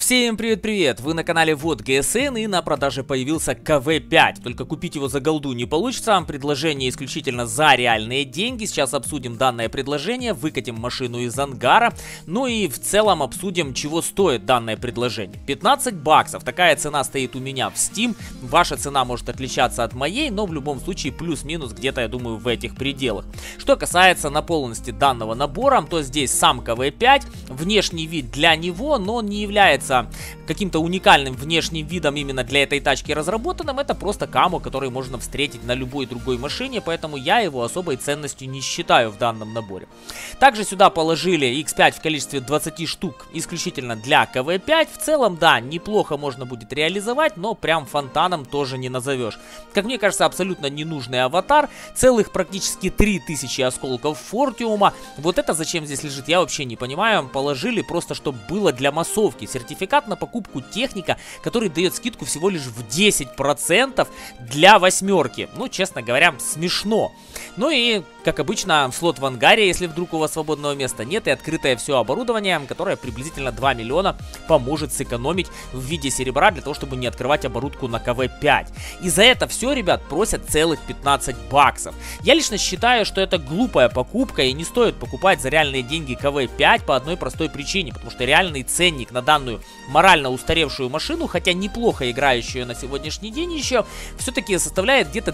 Всем привет-привет! Вы на канале Вот ГСН, и на продаже появился КВ-5. Только купить его за голду не получится, предложение исключительно за реальные деньги. Сейчас обсудим данное предложение, выкатим машину из ангара, ну и в целом обсудим, чего стоит данное предложение. 15 баксов, такая цена стоит у меня в Steam. Ваша цена может отличаться от моей, но в любом случае плюс-минус где-то, я думаю, в этих пределах. Что касается наполненности данного набора, то здесь сам КВ-5, внешний вид для него, но он не является каким-то уникальным внешним видом именно для этой тачки разработанным. Это просто камо, который можно встретить на любой другой машине, поэтому я его особой ценностью не считаю в данном наборе. Также сюда положили X5 в количестве 20 штук исключительно для КВ-5. В целом, да, неплохо можно будет реализовать, но прям фонтаном тоже не назовешь. Как мне кажется, абсолютно ненужный аватар. Целых практически 3000 осколков фортиума. Вот это зачем здесь лежит, я вообще не понимаю. Положили просто, чтобы было для массовки. Сертификат на покупку техника, который дает скидку всего лишь в 10% для восьмерки. Ну, честно говоря, смешно. Ну и, как обычно, слот в ангаре, если вдруг у вас свободного места нет, и открытое все оборудование, которое приблизительно 2 миллиона поможет сэкономить в виде серебра, для того, чтобы не открывать оборудку на КВ-5. И за это все, ребят, просят целых 15 баксов. Я лично считаю, что это глупая покупка, и не стоит покупать за реальные деньги КВ-5 по одной простой причине, потому что реальный ценник на данную морально устаревшую машину, хотя неплохо играющую на сегодняшний день еще, все-таки составляет где-то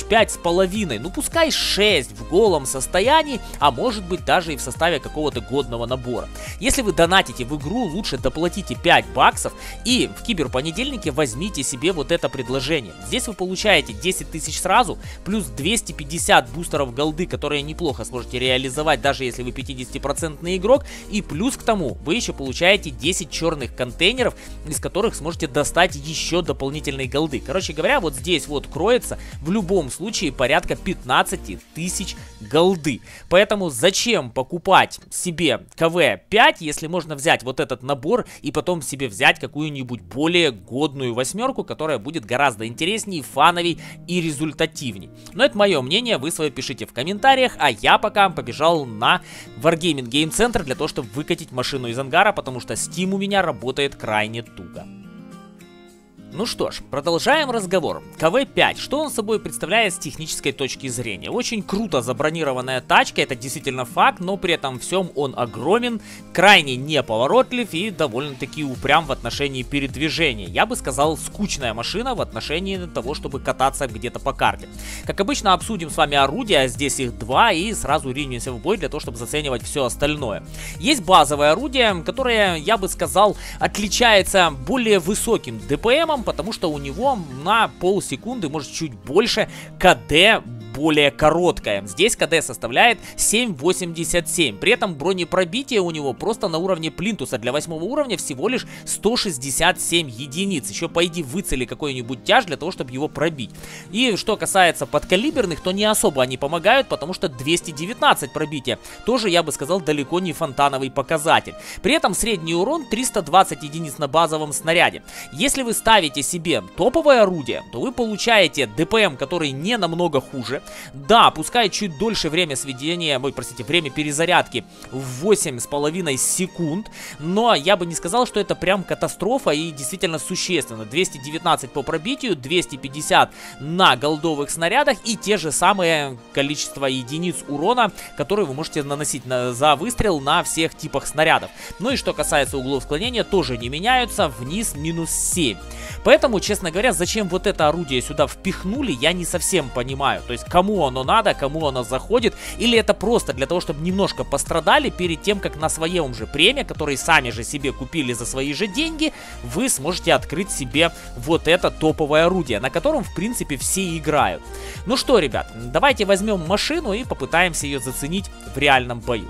5,5 тысяч. Ну пускай 6 в голом состоянии, а может быть даже и в составе какого-то годного набора. Если вы донатите в игру, лучше доплатите 5 баксов и в киберпонедельнике возьмите себе вот это предложение. Здесь вы получаете 10 тысяч сразу, плюс 250 бустеров голды, которые неплохо сможете реализовать, даже если вы 50% игрок, и плюс к тому вы еще получаете 10 черных контейнеров, из которых сможете достать еще дополнительной голды. Короче говоря, вот здесь вот кроется в любом случае порядка 15 тысяч голды. Поэтому зачем покупать себе КВ-5, если можно взять вот этот набор и потом себе взять какую-нибудь более годную восьмерку, которая будет гораздо интереснее, фановей и результативней. Но это мое мнение, вы свое пишите в комментариях, а я пока побежал на Wargaming Game Center для того, чтобы выкатить машину из ангара, потому что Steam у меня работает крайне туго. Ну что ж, продолжаем разговор. КВ-5, что он собой представляет с технической точки зрения? Очень круто забронированная тачка, это действительно факт, но при этом всем он огромен, крайне неповоротлив и довольно-таки упрям в отношении передвижения. Я бы сказал, скучная машина в отношении того, чтобы кататься где-то по карте. Как обычно, обсудим с вами орудия, здесь их два, и сразу ринемся в бой для того, чтобы заценивать все остальное. Есть базовое орудие, которое, я бы сказал, отличается более высоким ДПМом, потому что у него на полсекунды, может чуть больше, КД более короткая. Здесь КД составляет 7,87. При этом бронепробитие у него просто на уровне плинтуса для 8 уровня всего лишь 167 единиц. Еще пойди выцели какой-нибудь тяж для того, чтобы его пробить. И что касается подкалиберных, то не особо они помогают, потому что 219 пробития. Тоже, я бы сказал, далеко не фонтановый показатель. При этом средний урон 320 единиц на базовом снаряде. Если вы ставите себе топовое орудие, то вы получаете ДПМ, который не намного хуже. Да, пускай чуть дольше время сведения, время перезарядки в 8,5 секунд, но я бы не сказал, что это прям катастрофа и действительно существенно. 219 по пробитию, 250 на голдовых снарядах и те же самые количество единиц урона, которые вы можете наносить за выстрел на всех типах снарядов. Ну и что касается углов склонения, тоже не меняются, вниз минус 7. Поэтому, честно говоря, зачем вот это орудие сюда впихнули, я не совсем понимаю. То есть, кому оно надо, кому оно заходит, или это просто для того, чтобы немножко пострадали перед тем, как на своем же премии, который сами же себе купили за свои же деньги, вы сможете открыть себе вот это топовое орудие, на котором, в принципе, все играют. Ну что, ребят, давайте возьмем машину и попытаемся ее заценить в реальном бою.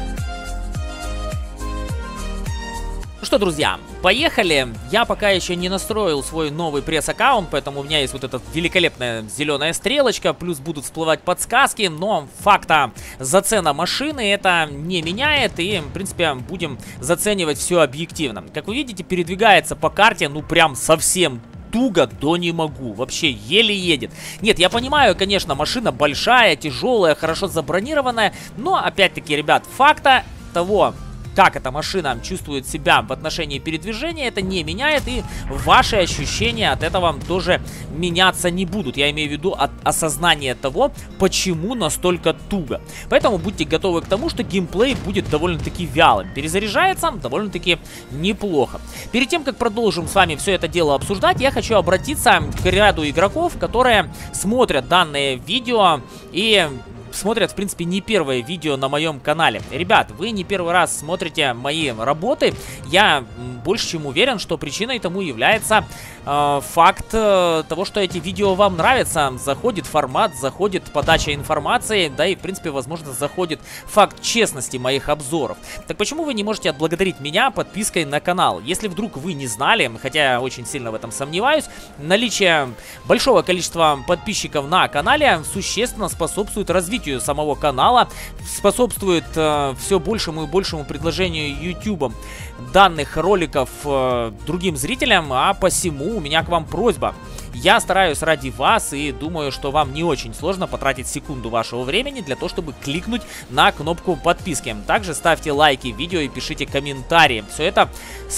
Ну что, друзья, поехали. Я пока еще не настроил свой новый пресс-аккаунт, поэтому у меня есть вот эта великолепная зеленая стрелочка, плюс будут всплывать подсказки, но факта зацена машины это не меняет, и, в принципе, будем заценивать все объективно. Как вы видите, передвигается по карте, ну, прям совсем туго до не могу, вообще еле едет. Нет, я понимаю, конечно, машина большая, тяжелая, хорошо забронированная, но, опять-таки, ребят, факта того как эта машина чувствует себя в отношении передвижения, это не меняет, и ваши ощущения от этого тоже меняться не будут. Я имею в виду от осознания того, почему настолько туго. Поэтому будьте готовы к тому, что геймплей будет довольно-таки вялым. Перезаряжается довольно-таки неплохо. Перед тем, как продолжим с вами все это дело обсуждать, я хочу обратиться к ряду игроков, которые смотрят данное видео и смотрят, в принципе, не первое видео на моем канале. Ребят, вы не первый раз смотрите мои работы. Я больше чем уверен, что причиной тому является факт того, что эти видео вам нравятся. Заходит формат, заходит подача информации, да и, в принципе, возможно, заходит факт честности моих обзоров. Так почему вы не можете отблагодарить меня подпиской на канал? Если вдруг вы не знали, хотя я очень сильно в этом сомневаюсь, наличие большого количества подписчиков на канале существенно способствует развитию самого канала, способствует все большему и большему предложению YouTube данных роликов другим зрителям, а посему у меня к вам просьба. Я стараюсь ради вас и думаю, что вам не очень сложно потратить секунду вашего времени для того, чтобы кликнуть на кнопку подписки. Также ставьте лайки видео и пишите комментарии. Все это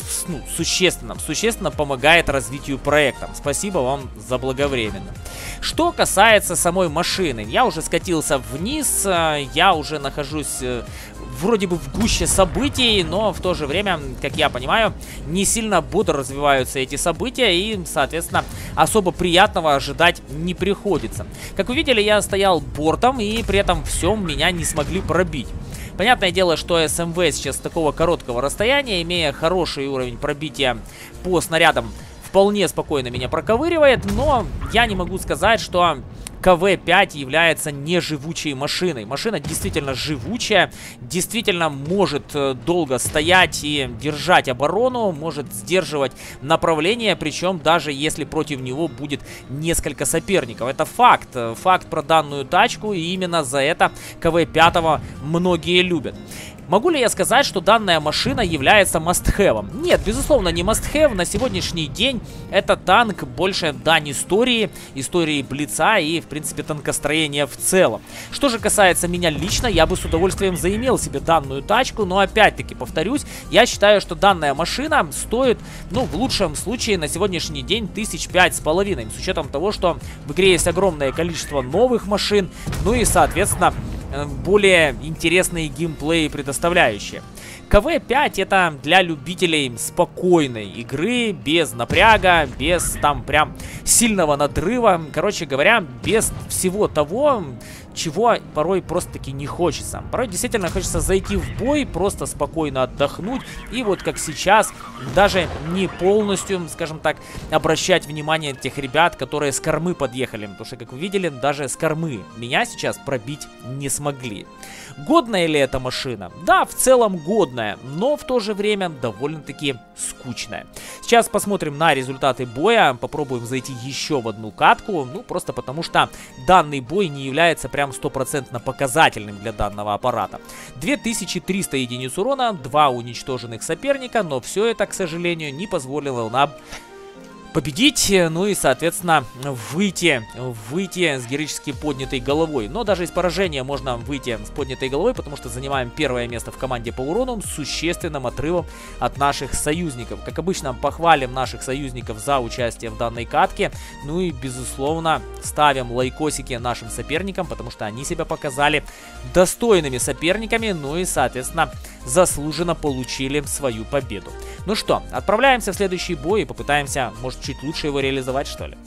существенно помогает развитию проекта. Спасибо вам заблаговременно. Что касается самой машины, я уже скатился вниз, я уже нахожусь вроде бы в гуще событий, но в то же время, как я понимаю, не сильно бодро развиваются эти события и, соответственно, особо приятного ожидать не приходится. Как вы видели, я стоял бортом и при этом всем меня не смогли пробить. Понятное дело, что СМВ сейчас с такого короткого расстояния, имея хороший уровень пробития по снарядам, вполне спокойно меня проковыривает, но я не могу сказать, что КВ-5 является неживучей машиной. Машина действительно живучая, действительно может долго стоять и держать оборону, может сдерживать направление, причем даже если против него будет несколько соперников. Это факт. Факт про данную тачку, и именно за это КВ-5 многие любят. Могу ли я сказать, что данная машина является must-have? Нет, безусловно, не must-have. На сегодняшний день это танк больше дань истории Блица и, в принципе, танкостроения в целом. Что же касается меня лично, я бы с удовольствием заимел себе данную тачку, но опять-таки, повторюсь, я считаю, что данная машина стоит, ну, в лучшем случае на сегодняшний день 5,5 тысяч, с учетом того, что в игре есть огромное количество новых машин, ну и, соответственно, более интересные геймплеи предоставляющие. КВ-5 это для любителей спокойной игры, без напряга, без там прям сильного надрыва, короче говоря, без всего того, чего порой просто-таки не хочется. Порой действительно хочется зайти в бой, просто спокойно отдохнуть, и вот как сейчас, даже не полностью, скажем так, обращать внимание тех ребят, которые с кормы подъехали, потому что, как вы видели, даже с кормы меня сейчас пробить не смогли. Годная ли эта машина? Да, в целом годная, но в то же время довольно-таки скучная. Сейчас посмотрим на результаты боя, попробуем зайти еще в одну катку, ну просто потому что данный бой не является прям стопроцентно показательным для данного аппарата. 2300 единиц урона, 2 уничтоженных соперника, но все это, к сожалению, не позволило нам победить, ну и, соответственно, выйти с героически поднятой головой. Но даже из поражения можно выйти с поднятой головой, потому что занимаем первое место в команде по урону с существенным отрывом от наших союзников. Как обычно, похвалим наших союзников за участие в данной катке. Ну и, безусловно, ставим лайкосики нашим соперникам, потому что они себя показали достойными соперниками, ну и, соответственно, заслуженно получили свою победу. Ну что, отправляемся в следующий бой и попытаемся, может, чуть лучше его реализовать, что ли.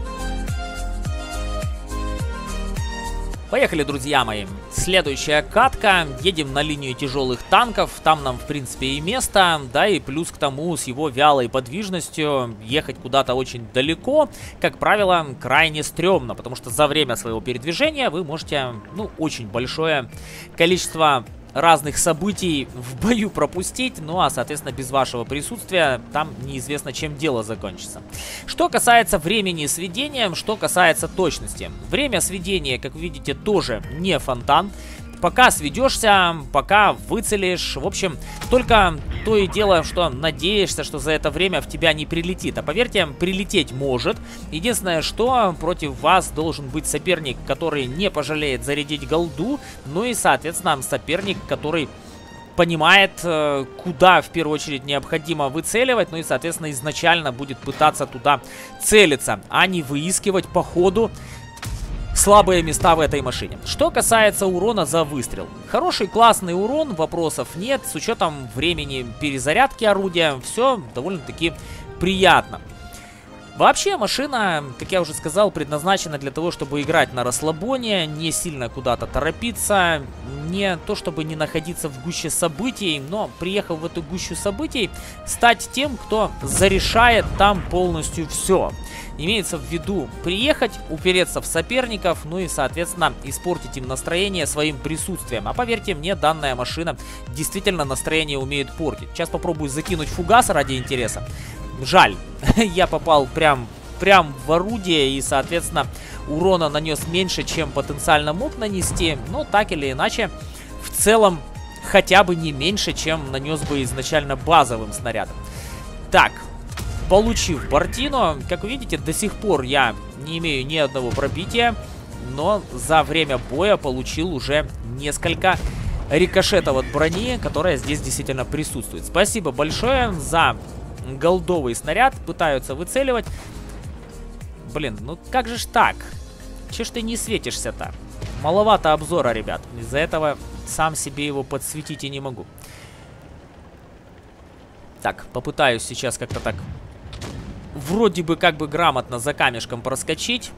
Поехали, друзья мои. Следующая катка. Едем на линию тяжелых танков. Там нам, в принципе, и место. Да, и плюс к тому, с его вялой подвижностью ехать куда-то очень далеко, как правило, крайне стрёмно. Потому что за время своего передвижения вы можете, ну, очень большое количество разных событий в бою пропустить, ну а, соответственно, без вашего присутствия там неизвестно, чем дело закончится. Что касается времени сведения, что касается точности. Время сведения, как вы видите, тоже не фонтан. Пока сведешься, пока выцелишь, в общем, только то и дело, что надеешься, что за это время в тебя не прилетит. А поверьте, прилететь может. Единственное, что против вас должен быть соперник, который не пожалеет зарядить голду, ну и, соответственно, соперник, который понимает, куда в первую очередь необходимо выцеливать, ну и, соответственно, изначально будет пытаться туда целиться, а не выискивать по ходу слабые места в этой машине. Что касается урона за выстрел. Хороший, классный урон, вопросов нет. С учетом времени перезарядки орудия, все довольно-таки приятно. Вообще, машина, как я уже сказал, предназначена для того, чтобы играть на расслабоне, не сильно куда-то торопиться, не то чтобы не находиться в гуще событий, но, приехав в эту гущу событий, стать тем, кто зарешает там полностью все. Имеется в виду приехать, упереться в соперников, ну и, соответственно, испортить им настроение своим присутствием. А поверьте мне, данная машина действительно настроение умеет портить. Сейчас попробую закинуть фугас ради интереса. Жаль, я попал прям в орудие и, соответственно, урона нанес меньше, чем потенциально мог нанести. Но так или иначе, в целом, хотя бы не меньше, чем нанес бы изначально базовым снарядом. Так, получив Бортино, как вы видите, до сих пор я не имею ни одного пробития, но за время боя получил уже несколько рикошетов от брони, которая здесь действительно присутствует. Спасибо большое за голдовый снаряд. Пытаются выцеливать. Блин, ну как же ж так? Че ж ты не светишься-то? Маловато обзора, ребят. Из-за этого сам себе его подсветить и не могу. Так, попытаюсь сейчас как-то так вроде бы как бы грамотно за камешком проскочить.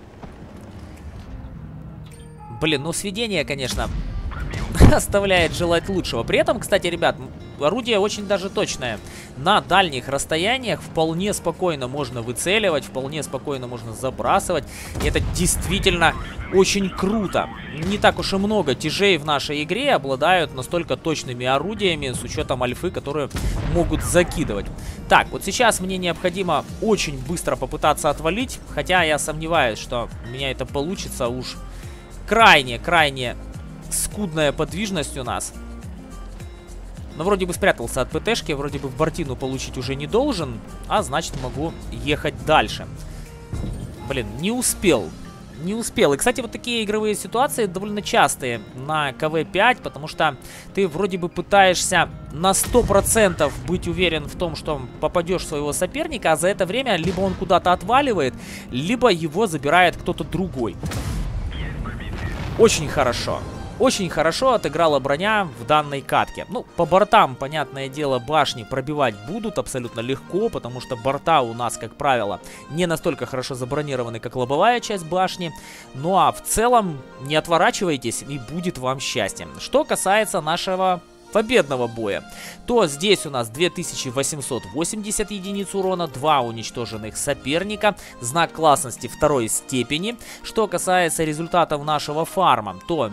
Блин, ну сведение, конечно, оставляет желать лучшего. При этом, кстати, ребят, орудие очень даже точное. На дальних расстояниях вполне спокойно можно выцеливать, вполне спокойно можно забрасывать. И это действительно очень круто. Не так уж и много тяжей в нашей игре обладают настолько точными орудиями, с учетом альфы, которые могут закидывать. Так, вот сейчас мне необходимо очень быстро попытаться отвалить. Хотя я сомневаюсь, что у меня это получится. Уж крайне скудная подвижность у нас. Но вроде бы спрятался от ПТшки, вроде бы в Бортину получить уже не должен, а значит могу ехать дальше. Блин, не успел. Не успел. И, кстати, вот такие игровые ситуации довольно частые на КВ-5, потому что ты вроде бы пытаешься на 100% быть уверен в том, что попадешь в своего соперника, а за это время либо он куда-то отваливает, либо его забирает кто-то другой. Очень хорошо. Очень хорошо отыграла броня в данной катке. Ну, по бортам, понятное дело, башни пробивать будут абсолютно легко, потому что борта у нас, как правило, не настолько хорошо забронированы, как лобовая часть башни. Ну а в целом, не отворачивайтесь, и будет вам счастье. Что касается нашего победного боя, то здесь у нас 2880 единиц урона, 2 уничтоженных соперника, знак классности 2 степени. Что касается результатов нашего фарма, то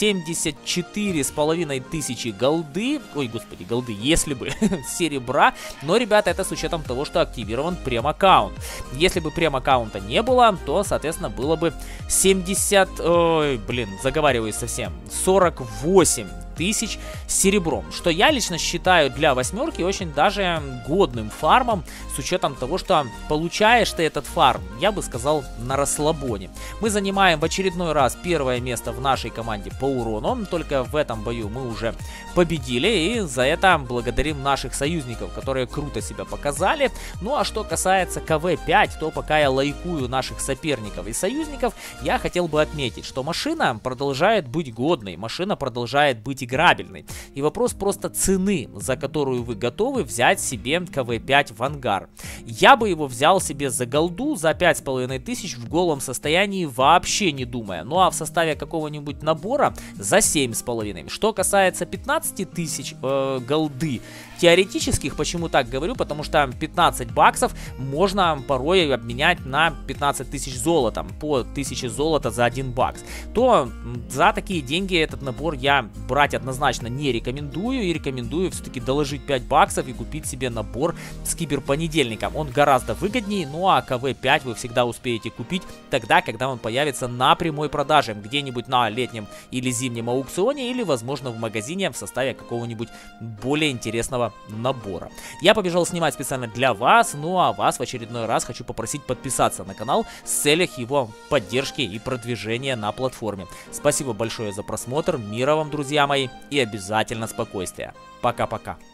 74,5 голды, ой, господи, голды, если бы, серебра, но, ребята, это с учетом того, что активирован прем-аккаунт. Если бы прем-аккаунта не было, то, соответственно, было бы 70, ой, блин, заговариваюсь совсем, 48 тысяч серебром, что я лично считаю для восьмерки очень даже годным фармом, с учетом того, что получаешь ты этот фарм, я бы сказал, на расслабоне. Мы занимаем в очередной раз первое место в нашей команде по урону, только в этом бою мы уже победили, и за это благодарим наших союзников, которые круто себя показали. Ну а что касается КВ-5, то пока я лайкую наших соперников и союзников, я хотел бы отметить, что машина продолжает быть годной, машина продолжает быть играбельной. И вопрос просто цены, за которую вы готовы взять себе КВ-5 в ангар. Я бы его взял себе за голду, за 5500 в голом состоянии, вообще не думая. Ну а в составе какого-нибудь набора за 7500. Что касается 15 тысяч голды теоретических, почему так говорю? Потому что 15 баксов можно порой обменять на 15 тысяч золотом, по 1000 золота за 1 бакс. То за такие деньги этот набор я брать однозначно не рекомендую, и рекомендую все-таки доложить 5 баксов и купить себе набор с киберпонедельником. Он гораздо выгоднее, ну а КВ-5 вы всегда успеете купить тогда, когда он появится на прямой продаже, где-нибудь на летнем или зимнем аукционе, или, возможно, в магазине в составе какого-нибудь более интересного набора. Я побежал снимать специально для вас, ну а вас в очередной раз хочу попросить подписаться на канал с целях его поддержки и продвижения на платформе. Спасибо большое за просмотр, мира вам, друзья мои! мои, и обязательно спокойствия. Пока-пока.